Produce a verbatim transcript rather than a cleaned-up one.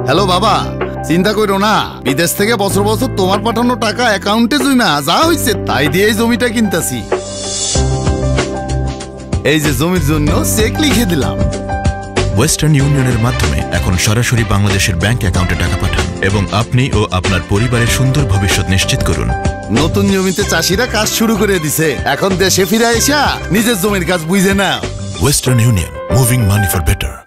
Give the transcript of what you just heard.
Hello বাবা, চিন্তা করো না, বিদেশ থেকে বছর বছর তোমার পাঠানো টাকা অ্যাকাউন্টে জমা যা হইছে তাই দিয়ে জমিটা কিনতেছি। এই যে জমির জন্য চেক লিখে দিলাম। ওয়েস্টার্ন ইউনিয়নের মাধ্যমে এখন সরাসরি বাংলাদেশের ব্যাংক অ্যাকাউন্টে টাকা পাঠান এবং আপনি ও আপনার পরিবারের সুন্দর ভবিষ্যৎ নিশ্চিত করুন। নতুন জমিতে চাষিরা কাজ শুরু করে দিছে, এখন দেশে ফিরে এসা নিজের জমির কাজ বুঝে না। Western Union, moving money for better.